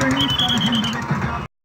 सही सरहिंद विच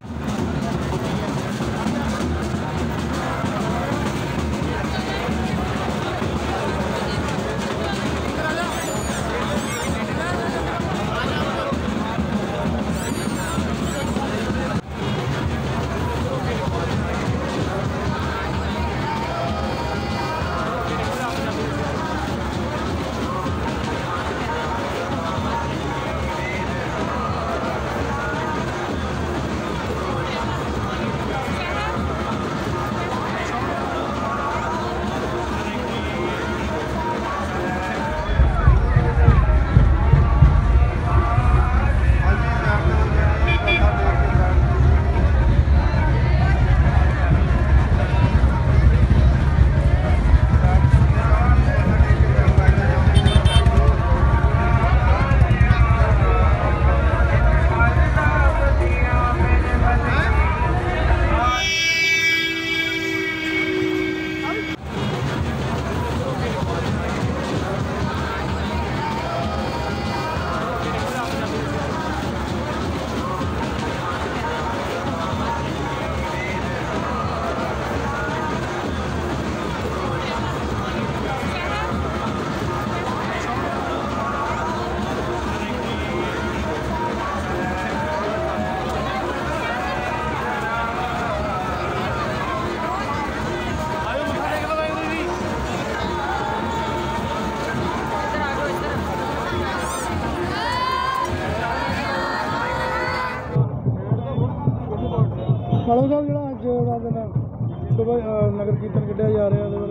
खालसा साहब जो अज का दिन सुबह नगर कीर्तन कढ़िया जा रहा है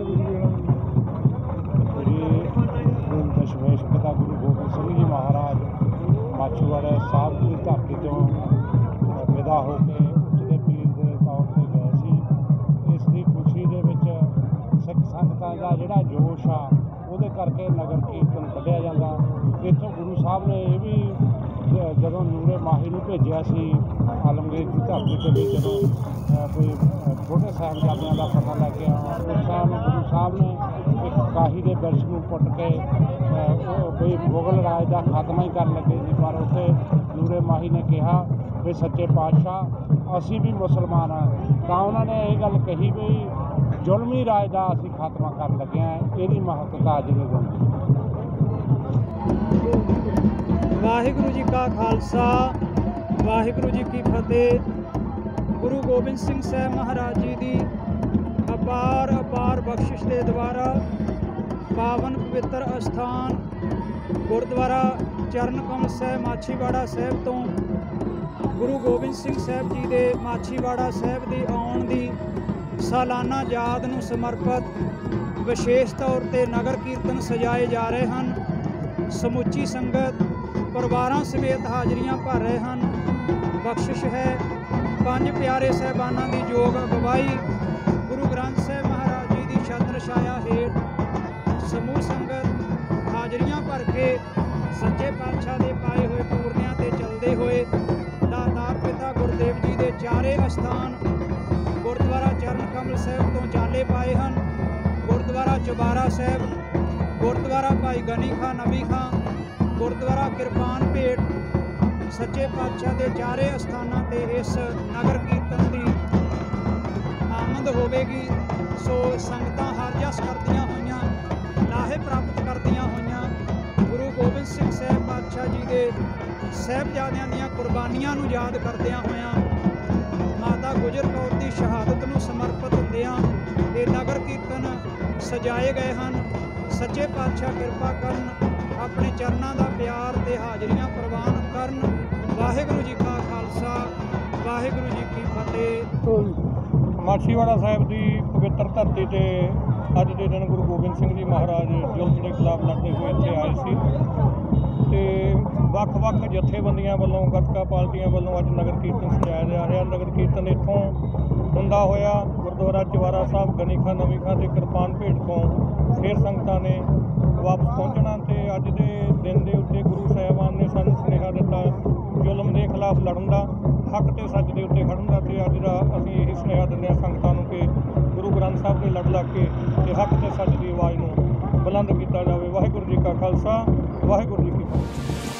दशमेश पिता गुरु गोबिंद सिंह जी महाराज माछीवाड़ा साहब की धरती तो विदा होकर उठते पीर के तौर पर गए सी। इसकी खुशी के सिख संगतां का जोड़ा जोश आ वो करके नगर कीर्तन कढ़िया जाता। इतों गुरु साहब ने यह भी जदों नूरे माही नूं भेजिया सी आलमगीर की धरती से भी जो कोई छोटे साहिबजादियों का पता लैके आना उस टाइम गुरु साहब ने एक काही के बिरछ नूं पुट के कोई मुगल राज का खात्मा ही कर लगे जी। पर उत्थे नूरे माही ने कहा भी सच्चे पातशाह असी भी मुसलमान हाँ, तो उन्होंने ये गल कही भी जुल्मी राज का असी खात्मा कर लगे हैं। यही महत्ता अज के दिन। वाहिगुरू जी का खालसा वाहिगुरू जी की फतेह। गुरु गोबिंद सिंह साहब महाराज जी की अपार अपार बख्शिश के द्वारा पावन पवित्र अस्थान गुरुद्वारा चरण कमल साहब माछीवाड़ा साहब तो गुरु गोबिंद सिंह साहब जी के माछीवाड़ा साहब की आउण की सालाना याद नूं समर्पित विशेष तौर पर नगर कीर्तन सजाए जा रहे हैं। समुची संगत परिवारों समेत हाजरियां भर रहे हैं। बख्शिश है पंज प्यारे साहबाना की योग अगवाई गुरु ग्रंथ साहब महाराज जी की छत्र छाया हेठ समूह संगत हाजरियां भर के सच्चे पातशाह के पाए हुए पूर्णियां ते चलते हुए दातार पिता गुरुदेव जी के चारे अस्थान गुरुद्वारा चरण कमल साहब तो चाले पाए हैं। गुरुद्वारा चौबारा साहब, गुरुद्वारा भाई गनी खां नबी खां, गुरुद्वारा किरपान भेट सच्चे पातशाह के चारे अस्थानों ते इस नगर कीर्तन की आमद होगी। सो संगतां हर जस करदियां होइयां लाहे प्राप्त करदियां होइयां गुरु गोबिंद सिंह साहब पातशाह जी के साहिबजादियां दीयां कुर्बानियां नूं याद करदियां होइयां माता गुजर कौर की शहादत नूं समर्पित हुंदियां ये नगर कीर्तन सजाए गए हैं। सच्चे पातशाह कृपा करन अपने चरणों का प्यार ते हाजरियां प्रवान करन। वाहिगुरू जी का खालसा वाहिगुरू जी की फतेह। माछीवाड़ा साहब की पवित्र धरती से अज के दिन गुरु गोबिंद सिंह जी महाराज जुल्म के खिलाफ लड़ते हुए इत्थे आए सी। ਵੱਖ-ਵੱਖ जथेबंदियां वालों गतका पार्टियां वालों अज नगर कीर्तन सजाया जा रहा। नगर कीर्तन इत्थों हुंदा होया गुरुद्वारा चवारा साहब गनी खां नवी खां ते किरपान भेट तो फिर संगतां ने वापस पहुँचना। तो अज के दिन के उत्ते गुरु साहिबान ने सानूं सुनेहा दिता जुल्म के खिलाफ लड़न का हक ते सच के उत्ते खड़न का। तो अज का असीं यही सुनेहा दिंदे हां संगतां नूं कि गुरु ग्रंथ साहब के लड़ लग के हक ते सच की आवाज़ नूं बुलंद किया जाए। वाहिगुरू जी का खालसा वाहिगुरू जी की फतेह।